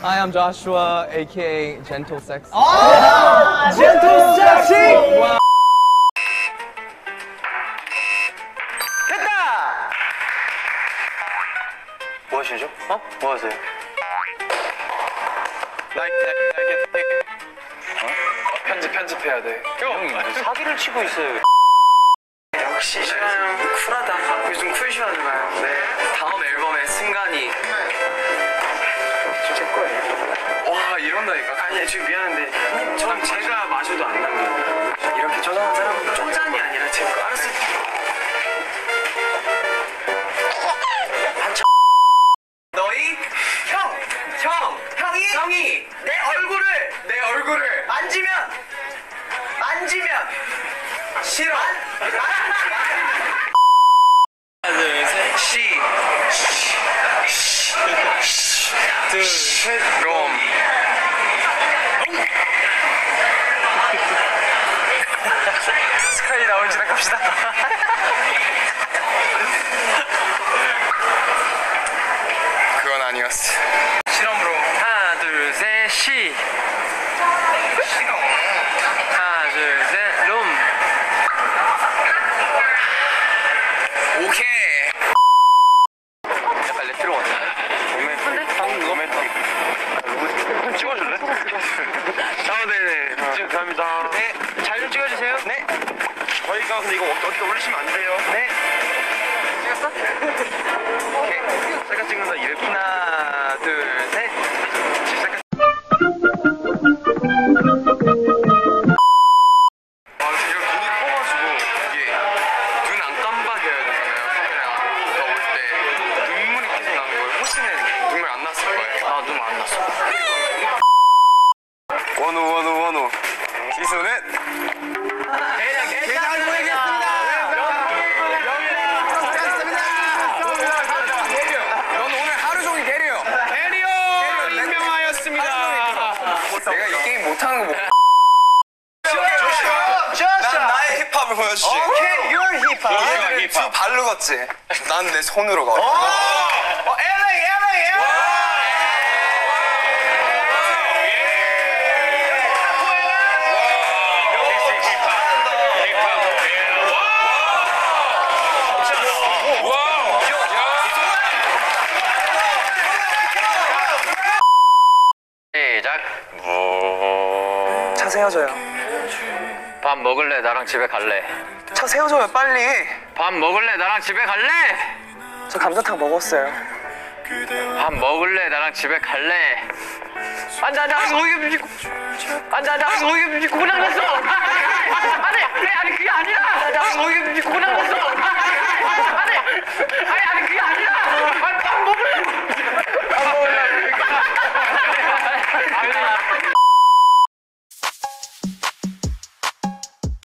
Hi, I'm Joshua, aka Gentle Sexy. 아, Gentle Sexy. 와. 됐다. 뭐 하시죠? 뭐 하세요? 편집해야 돼. 형이 사기를 치고 있어요. 역시 시간 쿨하다. 요즘 쿨 시간인가요? 네. 다음 앨범의 승관이. 제 거예요. 와 이런다니까. 아니 지금 미안한데 전 제가 마셔도 안 나요. 이렇게 쪼잔한 사람은 쪼잔이 아니라 제 거. 알았어. 너희 형이 내 얼굴을 만지면 싫어. 하나 둘 셋. 둘 셋. 롬. 스카이 나올 지나갑시다. 그건 아니었어. 실험으로. 하나 둘 셋. 실험. 하나 둘 셋. 롬. 오케이. 약간 레트로 같아. 좀 찍어줄래? 네네. 감사합니다. 네. 잘 좀 찍어주세요. 네. 저희가 근데 이거 어떻게 올리시면 안 돼요. 네. 찍었어? 오케이. 셀카 찍는다. 이렇게. 하나, 둘, 셋. 셀카. 제가 눈이 커가지고 이게 눈 안 깜박여야 되잖아요. 카메라가 나올 때 눈물이 계속 나는 거예요. 호시는 눈물 안 났을 거예요. 아, 눈물 안 났어. 원우 시소는 대장 보내겠습니다. 넌 오늘 하루 종일 게리요. 임명하였습니다. 내가 이 게임 못하는 거 못. 난 나의 힙합을 보여주지. 오케이, your 힙합. 얘들은 두 발로 걷지. 난 내 손으로 걷어. LA. 시작. 차 세워줘요. 밥 먹을래? 나랑 집에 갈래? 차 세워줘요, 빨리. 밥 먹을래? 나랑 집에 갈래? 저 감자탕 먹었어요. 밥 먹을래? 나랑 집에 갈래? 앉아 거기 고장났어. 아니 그게 아니라. 거기 고장났어.